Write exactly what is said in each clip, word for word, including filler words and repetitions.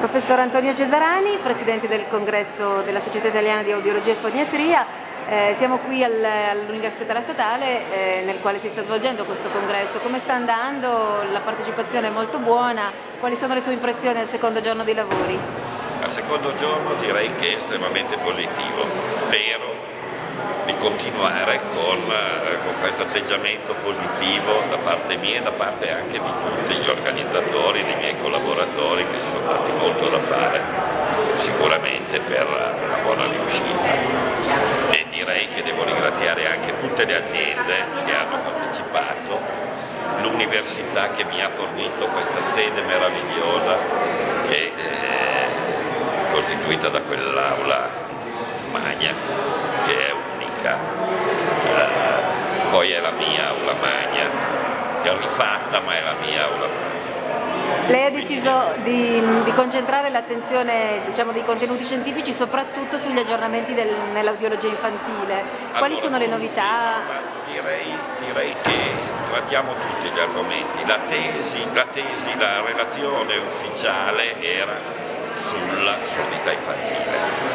Professor Antonio Cesarani, Presidente del Congresso della Società Italiana di Audiologia e Foniatria. Eh, siamo qui al, all'Università Statale eh, nel quale si sta svolgendo questo congresso. Come sta andando? La partecipazione è molto buona. Quali sono le sue impressioni al secondo giorno di lavori? Al secondo giorno direi che è estremamente positivo. Spero di continuare con, eh, con questo atteggiamento positivo da parte mia e da parte anche di tutti gli organizzatori, dei miei collaboratori che si sono dati molto da fare sicuramente per una buona riuscita. E direi che devo ringraziare anche tutte le aziende che hanno partecipato, l'università che mi ha fornito questa sede meravigliosa che è costituita da quell'aula magna che è unica, uh, poi è la mia aula magna, è rifatta ma è la mia aula magna. Lei ha deciso di, di concentrare l'attenzione, diciamo, dei contenuti scientifici soprattutto sugli aggiornamenti del, nell'audiologia infantile. Quali Allora, sono le novità? Direi, direi che trattiamo tutti gli argomenti. La tesi, la tesi, la relazione ufficiale era sulla sordità infantile.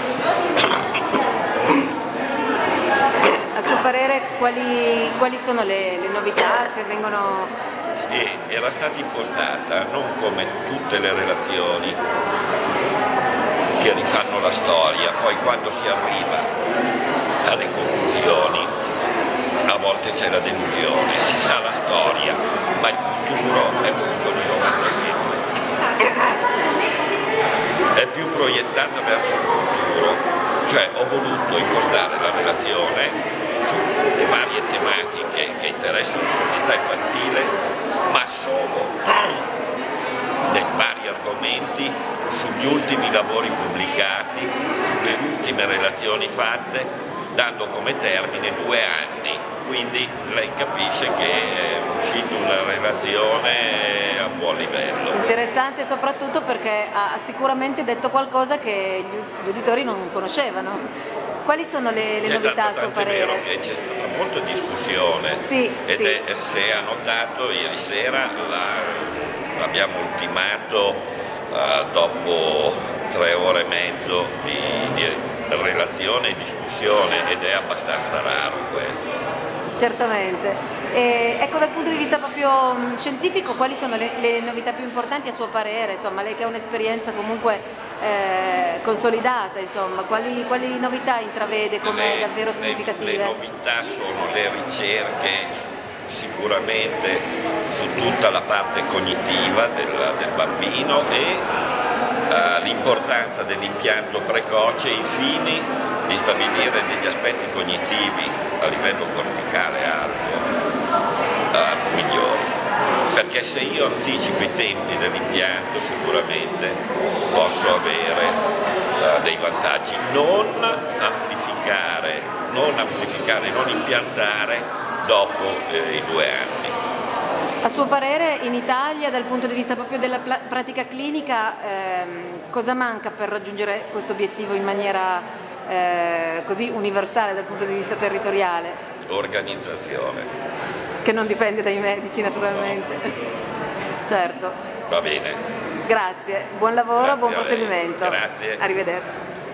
A suo parere quali, quali sono le, le novità che vengono... E era stata impostata non come tutte le relazioni che rifanno la storia, poi quando si arriva alle conclusioni a volte c'è la delusione, si sa la storia, ma il futuro è punto di novantasette. È più proiettata verso il futuro, cioè ho voluto impostare la relazione sulle varie tematiche che interessano la sordità infantile, ma solo nei vari argomenti, sugli ultimi lavori pubblicati, sulle ultime relazioni fatte, dando come termine due anni. Quindi lei capisce che è uscita una relazione a buon livello. Interessante soprattutto perché ha sicuramente detto qualcosa che gli uditori non conoscevano. Quali sono le, le novità a suo parere? È vero che c'è stata molta discussione, sì, ed sì. È, se ha notato ieri sera l'abbiamo ultimato uh, dopo tre ore e mezzo di, di relazione e discussione, ed è abbastanza raro questo. Certamente. E, ecco, dal punto di vista proprio scientifico, quali sono le, le novità più importanti a suo parere? Insomma, lei che ha un'esperienza comunque eh, consolidata, insomma, quali, quali novità intravede come le, davvero le, significative? Le novità sono le ricerche su, sicuramente su tutta la parte cognitiva del, del bambino e uh, l'importanza dell'impianto precoce ai fini di stabilire degli aspetti cognitivi a livello corticale alto uh, migliori. Perché se io anticipo i tempi dell'impianto sicuramente posso avere uh, dei vantaggi. Non amplificare, non amplificare, non impiantare dopo eh, i due anni. A suo parere in Italia, dal punto di vista proprio della pratica clinica, ehm, cosa manca per raggiungere questo obiettivo in maniera eh, così universale dal punto di vista territoriale? Organizzazione. Che non dipende dai medici naturalmente. No. Certo. Va bene. Grazie, buon lavoro, Grazie buon proseguimento. Grazie. Arrivederci.